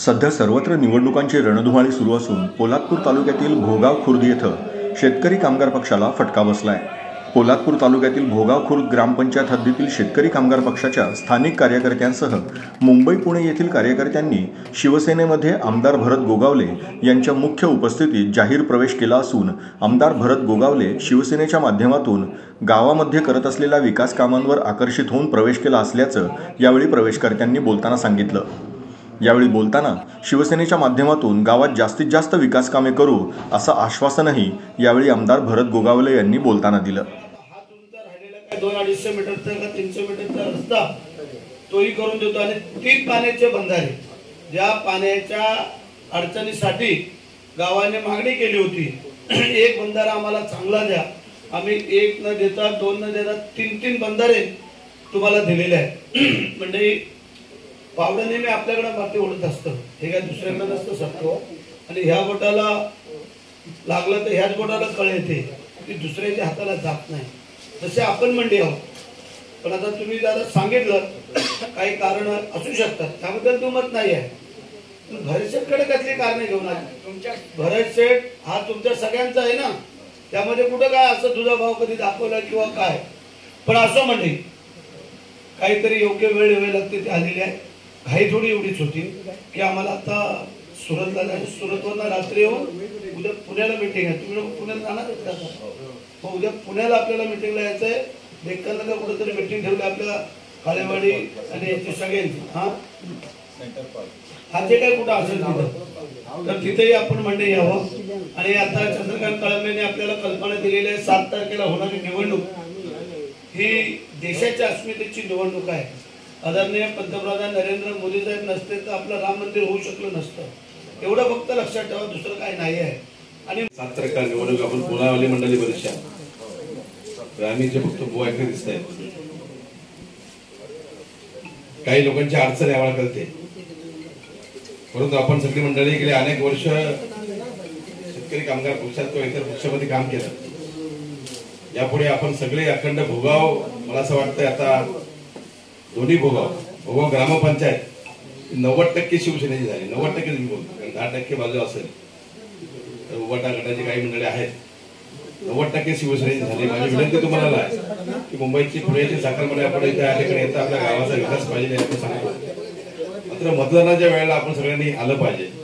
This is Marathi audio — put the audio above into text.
सध्या सर्वत्र निवडणुकांची रणधुमाळी सुरू असून पोलादपूर तालुक्यातील भोगाव खुर्द येथे शेतकरी कामगार पक्षाला फटका बसलाय। पोलादपूर तालुक्यातील भोगाव खुर्द ग्रामपंचायत हद्दीतील शेतकरी कामगार पक्षाच्या स्थानिक कार्यकर्त्यांसह मुंबई पुणे येथील कार्यकर्त्यांनी शिवसेनेमध्ये आमदार भरत गोगावले यांच्या मुख्य उपस्थितीत जाहीर प्रवेश केला असून आमदार भरत गोगावले शिवसेनेच्या माध्यमातून गावामध्ये करत असलेल्या विकास कामांवर आकर्षित होऊन प्रवेश केला असल्याचं यावेळी प्रवेशकर्त्यांनी बोलताना सांगितलं। यावेळी बोलताना शिवसेनेच्या माध्यमातून गावात जास्तीत जास्त विकास कामे करू असं आश्वासनही यावेळी आमदार भरत गोगावले यांनी बोलताना दिलं। 200-250 मीटरचा का 300 मीटरचा रस्ता तोही करून देतो आणि 3 पाण्याचे बंधारे ज्या पाण्याच्या अडचणीसाठी गावाने मागणी केली होती, एक बंधारा आम्हाला चांगला द्या, आम्ही एक न देता 2 न देता 3 बंधारे तुम्हाला दिलेले आहेत। म्हणजे पावडं नेहमी आपल्याकडे माती ओढत असतं, हे काय दुसऱ्याकडे नसतं सत्व, आणि ह्या बोटाला लागलं तर ह्याच बोटाला कळ येते की दुसऱ्याच्या हाताला जात नाही। जसे आपण मंडी आहोत, पण आता तुम्ही जरा सांगितलं काही कारण असू शकतात, त्याबद्दल दुमत नाही आहे, पण भरत शेठकडे कसली कारणे घेऊन आली? तुमच्या भरत शेठ हा तुमच्या सगळ्यांचा आहे ना, त्यामध्ये कुठं काय असं तुझा भाव कधी दाखवला किंवा काय? पण असं म्हणजे काहीतरी योग्य वेळ लागते ते आलेली आहे। घाई थोडी एवढीच होती की आम्हाला आता सुरतला जायचं, सुरतवरनं रात्री येऊन उद्या पुण्याला मीटिंग आहे। तुम्ही लोक पुण्याला जाणार आहेत का? मग उद्या पुण्याला आपल्याला मीटिंगला यायचं आहे। डेक्कनला कुठेतरी मीटिंग ठेवली आपल्या काळेवाडी आणि याची सगळ्यांची, हा जे काही कुठं असेल तिथं, तर तिथेही आपण मंडई यावं। आणि आता चंद्रकांत कळंबेने आपल्याला कल्पना दिलेली आहे, 7 तारखेला होणारी निवडणूक ही देशाच्या अस्मितेची निवडणूक आहे। आदरणीय पंतप्रधान नरेंद्र मोदी साहेब नसते तर आपलं राम मंदिर होऊ शकलं नसतं, एवढं फक्त लक्षात ठेवा, दुसरं काही नाही आहे। आणि 7 तारखेला निवडणूक आपण पुण्यावाली मंडळी बरीचशा ग्रामीणचे फक्त बोवायकडे दिसत आहेत, काही लोकांची अडचण यावेळा करते, परंतु आपण सगळी मंडळी गेले अनेक वर्ष शेतकरी कामगार पक्षात किंवा इतर पक्षामध्ये काम केलं। यापुढे आपण सगळे अखंड भोगाव, मला असं वाटतं आता दोन्ही भोगाव ग्रामपंचायत 90% शिवसेनेची झाली, 90% मी बोलतो, 10% बाजू असेल तर उभाटा गटाची काही मंडळी आहेत, 90% शिवसेनेची झाली। माझी विनंती तुम्हाला आहे की मुंबईची पुण्याची साखरमध्ये आपण इथे या ठिकाणी येतं आपल्या गावाचा विकास पाहिजे हे आपण सांगतो, मात्र मतदानाच्या वेळेला आपण सगळ्यांनी आलं पाहिजे।